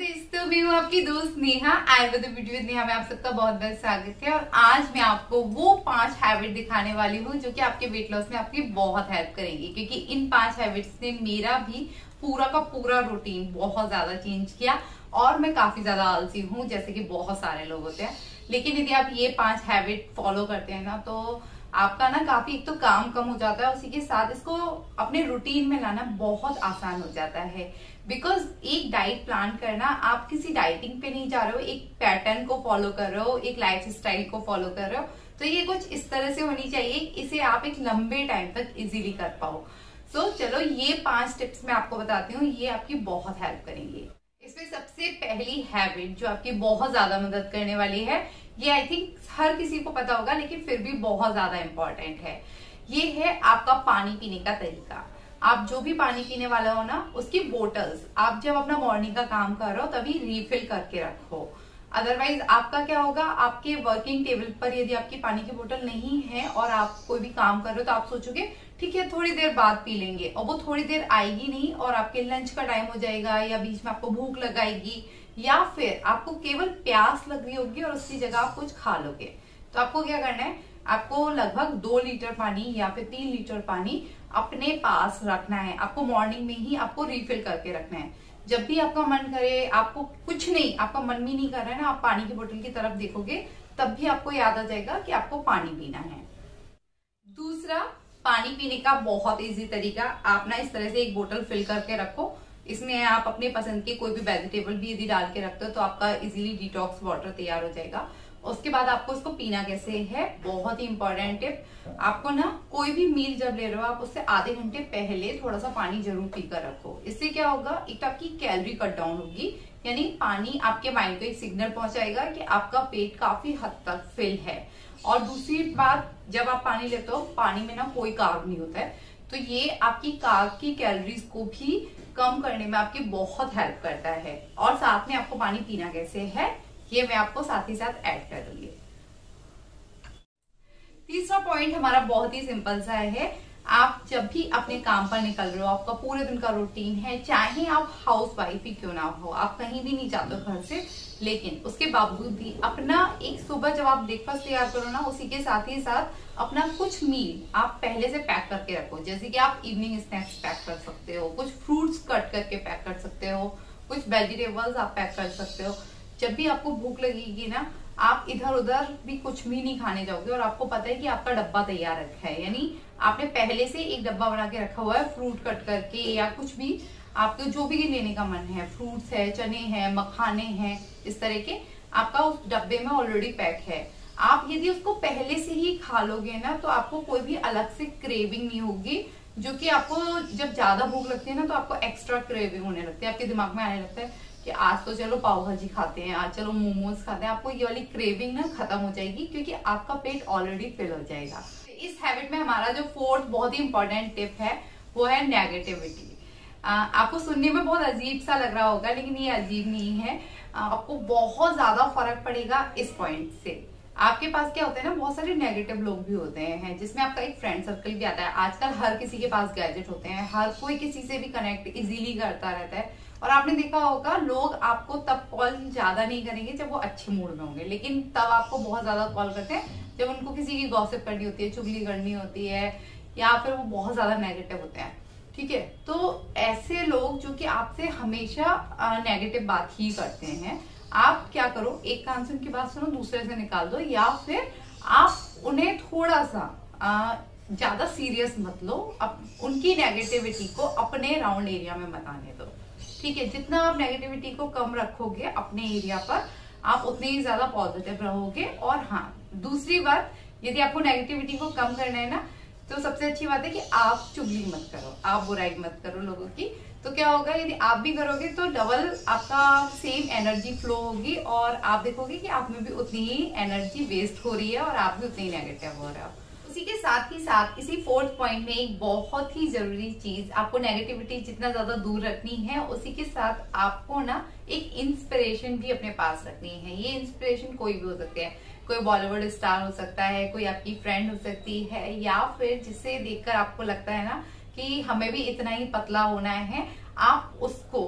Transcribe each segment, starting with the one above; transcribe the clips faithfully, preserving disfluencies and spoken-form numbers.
दोस्तों, मैं हूँ आपकी दोस्त Neha. I with video with Neha में आप सबका बहुत बहुत स्वागत है। और आज मैं आपको वो पांच हैबिट दिखाने वाली हूँ जो कि आपके वेट लॉस में आपकी बहुत हेल्प करेंगी, क्योंकि इन पांच हैबिट्स ने मेरा भी पूरा का पूरा रूटीन बहुत ज्यादा चेंज किया। और मैं काफी ज्यादा आलसी हूँ, जैसे कि बहुत सारे लोग होते हैं, लेकिन यदि आप ये पांच हैबिट फॉलो करते हैं ना, तो आपका ना काफी एक तो काम कम हो जाता है, उसी के साथ इसको अपने रूटीन में लाना बहुत आसान हो जाता है। बिकॉज एक डाइट प्लान करना, आप किसी डाइटिंग पे नहीं जा रहे हो, एक पैटर्न को फॉलो कर रहे हो, एक लाइफ स्टाइल को फॉलो कर रहे हो, तो ये कुछ इस तरह से होनी चाहिए, इसे आप एक लंबे टाइम तक इजीली कर पाओ। सो so, चलो ये पांच टिप्स मैं आपको बताती हूँ, ये आपकी बहुत हेल्प करेंगे। इसमें सबसे पहली हैबिट जो आपकी बहुत ज्यादा मदद करने वाली है, ये आई थिंक हर किसी को पता होगा, लेकिन फिर भी बहुत ज्यादा इंपॉर्टेंट है, ये है आपका पानी पीने का तरीका। आप जो भी पानी पीने वाला हो ना, उसकी बोटल्स आप जब अपना मॉर्निंग का काम कर रहे हो तभी रीफिल करके रखो। अदरवाइज आपका क्या होगा, आपके वर्किंग टेबल पर यदि आपकी पानी की बोतल नहीं है और आप कोई भी काम कर रहे हो, तो आप सोचोगे ठीक है थोड़ी देर बाद पी लेंगे, और वो थोड़ी देर आएगी नहीं, और आपके लंच का टाइम हो जाएगा, या बीच में आपको भूख लगाएगी, या फिर आपको केवल प्यास लग रही होगी और उसकी जगह आप कुछ खा लोगे। तो आपको क्या करना है, आपको लगभग दो लीटर पानी या फिर तीन लीटर पानी अपने पास रखना है। आपको मॉर्निंग में ही आपको रिफिल करके रखना है। जब भी आपका मन करे, आपको कुछ नहीं, आपका मन भी नहीं कर रहा है ना, आप पानी की बोतल की तरफ देखोगे, तब भी आपको याद आ जाएगा कि आपको पानी पीना है। दूसरा, पानी पीने का बहुत इजी तरीका, आप ना इस तरह से एक बोतल फिल करके रखो। इसमें आप अपने पसंद के कोई भी वेजिटेबल भी यदि डाल के रखते हो, तो आपका इजीली डिटॉक्स वाटर तैयार हो जाएगा। उसके बाद आपको इसको पीना कैसे है, बहुत ही इंपॉर्टेंट टिप, आपको ना कोई भी मील जब ले रहे हो, आप उससे आधे घंटे पहले थोड़ा सा पानी जरूर पीकर रखो। इससे क्या होगा, एक तो आपकी कैलोरी कट डाउन होगी, यानी पानी आपके माइंड को एक सिग्नल पहुंचाएगा कि आपका पेट काफी हद तक फिल है। और दूसरी बात, जब आप पानी लेते हो, पानी में ना कोई कार्ब नहीं होता है, तो ये आपकी कार्ब की कैलोरीज को भी कम करने में आपकी बहुत हेल्प करता है। और साथ में आपको पानी पीना कैसे है, ये मैं आपको साथ ही साथ ऐड कर दूंगी। तीसरा पॉइंट हमारा बहुत ही सिंपल सा है। आप जब भी अपने काम पर निकल रहे हो, आपका पूरे दिन का रूटीन है, चाहे आप हाउस वाइफ ही क्यों ना हो, आप कहीं भी नहीं जाते हो घर से, लेकिन उसके बावजूद भी अपना एक सुबह जब आप ब्रेकफास्ट तैयार करो ना, उसी के साथ ही साथ अपना कुछ मील आप पहले से पैक करके रखो। जैसे कि आप इवनिंग स्नैक्स पैक कर सकते हो, कुछ फ्रूट्स कट करके पैक कर सकते हो, कुछ वेजिटेबल्स आप पैक कर सकते हो। जब भी आपको भूख लगेगी ना, आप इधर उधर भी कुछ भी नहीं खाने जाओगे, और आपको पता है कि आपका डब्बा तैयार रखा है, यानी आपने पहले से एक डब्बा बना के रखा हुआ है, फ्रूट कट करके या कुछ भी आपको जो भी लेने का मन है, फ्रूट्स है, चने हैं, मखाने हैं, इस तरह के आपका उस डब्बे में ऑलरेडी पैक है। आप यदि उसको पहले से ही खा लोगे ना, तो आपको कोई भी अलग से क्रेविंग नहीं होगी, जो कि आपको जब ज्यादा भूख लगती है ना, तो आपको एक्स्ट्रा क्रेविंग होने लगती है, आपके दिमाग में आने लगता है कि आज तो चलो पाव भाजी खाते हैं, आज चलो मोमोज खाते हैं। आपको ये वाली क्रेविंग ना खत्म हो जाएगी, क्योंकि आपका पेट ऑलरेडी फिल हो जाएगा। इस हैबिट में हमारा जो फोर्थ बहुत ही इंपॉर्टेंट टिप है, वो है नेगेटिविटी। आपको सुनने में बहुत अजीब सा लग रहा होगा, लेकिन ये अजीब नहीं है। आ, आपको बहुत ज्यादा फर्क पड़ेगा इस पॉइंट से। आपके पास क्या होता है ना, बहुत सारे नेगेटिव लोग भी होते हैं, जिसमें आपका एक फ्रेंड सर्कल भी आता है। आजकल हर किसी के पास गैजेट होते हैं, हर कोई किसी से भी कनेक्ट इजीली करता रहता है, और आपने देखा होगा लोग आपको तब कॉल ज्यादा नहीं करेंगे जब वो अच्छे मूड में होंगे, लेकिन तब आपको बहुत ज्यादा कॉल करते हैं जब उनको किसी की गॉसिप करनी होती है, चुगली करनी होती है, या फिर वो बहुत ज्यादा नेगेटिव होते हैं। ठीक है, तो ऐसे लोग जो कि आपसे हमेशा नेगेटिव बात ही करते हैं, आप क्या करो, एक कान से उनकी बात सुनो, दूसरे से निकाल दो, या फिर आप उन्हें थोड़ा सा आ, ज्यादा सीरियस मत लो, अप, उनकी नेगेटिविटी को अपने राउंड एरिया में मत आने दो। ठीक है, जितना आप नेगेटिविटी को कम रखोगे अपने एरिया पर, आप उतने ही ज्यादा पॉजिटिव रहोगे। और हाँ, दूसरी बात, यदि आपको नेगेटिविटी को कम करना है ना, तो सबसे अच्छी बात है कि आप चुगली मत करो, आप बुराई मत करो लोगों की। तो क्या होगा, यदि आप भी करोगे तो डबल आपका सेम एनर्जी फ्लो होगी, और आप देखोगे कि आप में भी उतनी ही एनर्जी वेस्ट हो रही है, और आप भी उतनी ही नेगेटिव हो रहे हो। उसी के साथ ही साथ इसी फोर्थ पॉइंट में एक बहुत ही जरूरी चीज, आपको नेगेटिविटी जितना ज्यादा दूर रखनी है, उसी के साथ आपको ना एक इंस्पिरेशन भी अपने पास रखनी है। ये इंस्पिरेशन कोई भी हो सकते हैं, कोई बॉलीवुड स्टार हो सकता है, कोई आपकी फ्रेंड हो सकती है, या फिर जिसे देखकर आपको लगता है ना कि हमें भी इतना ही पतला होना है, आप उसको डेफिनेटली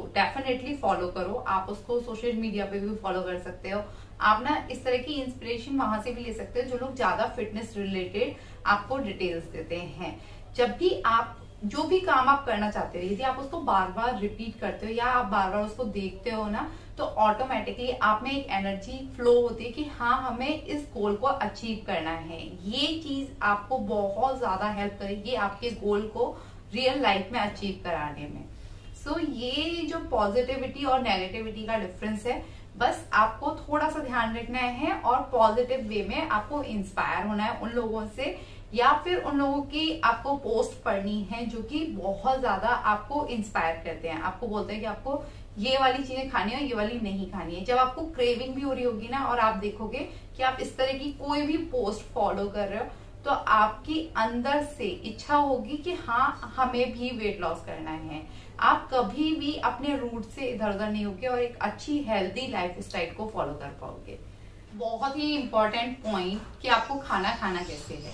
डेफिनेटली फॉलो करो। आप उसको सोशल मीडिया पे भी फॉलो कर सकते हो। आप ना इस तरह की इंस्पिरेशन वहां से भी ले सकते हो जो लोग ज्यादा फिटनेस रिलेटेड आपको डिटेल्स देते हैं। जब भी आप जो भी काम आप करना चाहते हो, यदि आप उसको बार बार रिपीट करते हो या आप बार बार उसको देखते हो ना, तो ऑटोमेटिकली आप में एक एनर्जी फ्लो होती है कि हाँ हमें इस गोल को अचीव करना है। ये चीज आपको बहुत ज्यादा हेल्प करेगी आपके गोल को रियल लाइफ में अचीव कराने में। सो so, ये जो पॉजिटिविटी और नेगेटिविटी का डिफरेंस है, बस आपको थोड़ा सा ध्यान रखना है और पॉजिटिव वे में आपको इंस्पायर होना है उन लोगों से, या फिर उन लोगों की आपको पोस्ट पढ़नी है जो कि बहुत ज्यादा आपको इंस्पायर करते हैं, आपको बोलते हैं कि आपको ये वाली चीजें खानी है, ये वाली नहीं खानी है। जब आपको क्रेविंग भी हो रही होगी ना और आप देखोगे कि आप इस तरह की कोई भी पोस्ट फॉलो कर रहे हो, तो आपकी अंदर से इच्छा होगी कि हाँ हमें भी वेट लॉस करना है। आप कभी भी अपने रूट से इधर उधर नहीं होगे और एक अच्छी हेल्दी लाइफ स्टाइल को फॉलो कर पाओगे। बहुत ही इंपॉर्टेंट पॉइंट कि आपको खाना खाना कैसे है।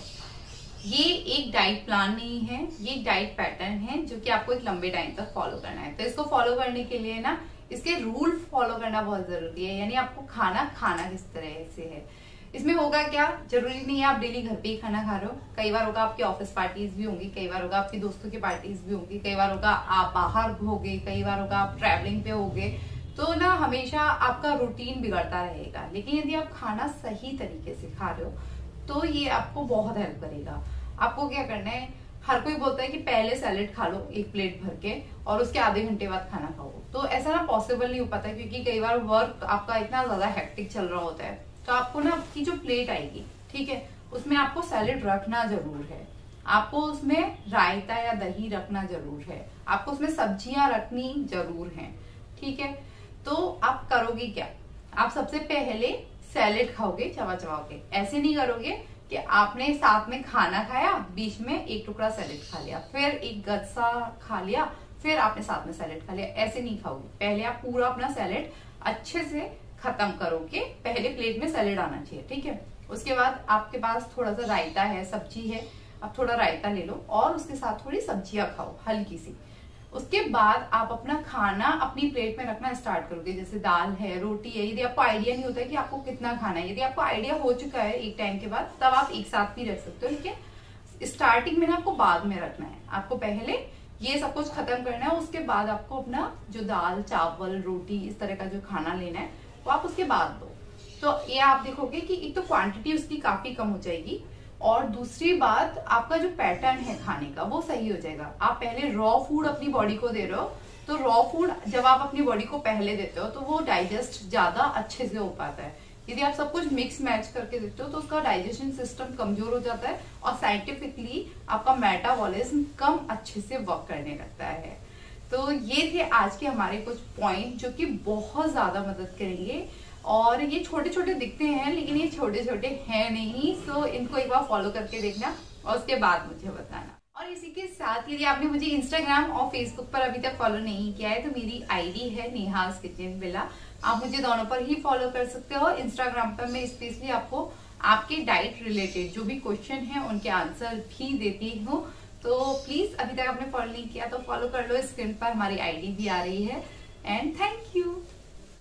ये एक डाइट प्लान नहीं है, ये डाइट पैटर्न है जो कि आपको एक लंबे टाइम तक फॉलो करना है। तो इसको फॉलो करने के लिए ना इसके रूल फॉलो करना बहुत जरूरी है, यानी आपको खाना खाना किस तरह से है। इसमें होगा क्या, जरूरी नहीं है आप डेली घर पे ही खाना खा रहे हो। कई बार होगा आपकी ऑफिस पार्टीज भी होंगी, कई बार होगा आपकी दोस्तों की पार्टीज भी होंगी, कई बार होगा आप बाहर होगे, कई बार होगा आप ट्रैवलिंग पे होगे। तो ना हमेशा आपका रूटीन बिगड़ता रहेगा। लेकिन यदि आप खाना सही तरीके से खा रहे हो तो ये आपको बहुत हेल्प करेगा। आपको क्या करना है, हर कोई बोलता है कि पहले सैलेड खा लो एक प्लेट भर के और उसके आधे घंटे बाद खाना खाओ। तो ऐसा ना पॉसिबल नहीं हो पाता, क्योंकि कई बार वर्क आपका इतना ज्यादा हेक्टिक चल रहा होता है। तो आपको ना आपकी जो प्लेट आएगी, ठीक है, उसमें आपको सैलेड रखना जरूर है, आपको उसमें रायता या दही रखना जरूर है, आपको उसमें सब्जियां रखनी जरूर है, ठीक है। तो आप करोगे क्या, आप सबसे पहले सैलेड खाओगे चबा चबा के। ऐसे नहीं करोगे कि आपने साथ में खाना खाया, बीच में एक टुकड़ा सैलेड खा लिया, फिर एक गस्सा खा लिया, फिर आपने साथ में सैलेड खा लिया। ऐसे नहीं खाओगे। पहले आप पूरा अपना सैलेड अच्छे से खत्म करोगे, पहले प्लेट में सैलेड आना चाहिए, ठीक है। उसके बाद आपके पास थोड़ा सा रायता है, सब्जी है, आप थोड़ा रायता ले लो और उसके साथ थोड़ी सब्जियां खाओ हल्की सी। उसके बाद आप अपना खाना अपनी प्लेट में रखना स्टार्ट करोगे, जैसे दाल है, रोटी है। यदि आपको आइडिया नहीं होता है कि आपको कितना खाना है, यदि आपको आइडिया हो चुका है एक टाइम के बाद, तब आप एक साथ भी रख सकते हो, ठीक है। स्टार्टिंग में ना आपको बाद में रखना है, आपको पहले ये सब कुछ खत्म करना है। उसके बाद आपको अपना जो दाल चावल रोटी इस तरह का जो खाना लेना है वो आप उसके बाद दो। तो ये आप देखोगे कि एक तो क्वांटिटी उसकी काफी कम हो जाएगी, और दूसरी बात आपका जो पैटर्न है खाने का वो सही हो जाएगा। आप पहले रॉ फूड अपनी बॉडी को दे रहे हो, तो रॉ फूड जब आप अपनी बॉडी को पहले देते हो तो वो डाइजेस्ट ज्यादा अच्छे से हो पाता है। यदि आप सब कुछ मिक्स मैच करके देते हो तो उसका डाइजेशन सिस्टम कमजोर हो जाता है और साइंटिफिकली आपका मेटाबॉलिज्म कम अच्छे से वर्क करने लगता है। तो ये थे आज के हमारे कुछ पॉइंट जो कि बहुत ज्यादा मदद करेंगे। और ये छोटे छोटे दिखते हैं लेकिन ये छोटे छोटे हैं नहीं। सो इनको एक बार फॉलो करके देखना और उसके बाद मुझे बताना। और इसी के साथ यदि आपने मुझे इंस्टाग्राम और फेसबुक पर अभी तक फॉलो नहीं किया है तो मेरी आईडी है नेहास किचन विला, आप मुझे दोनों पर ही फॉलो कर सकते हो। इंस्टाग्राम पर मैं स्पेशली आपको आपके डाइट रिलेटेड जो भी क्वेश्चन है उनके आंसर भी देती हूँ। तो प्लीज अभी तक आपने फॉलो नहीं किया तो फॉलो कर लो, स्क्रीन पर हमारी आईडी भी आ रही है। And thank you.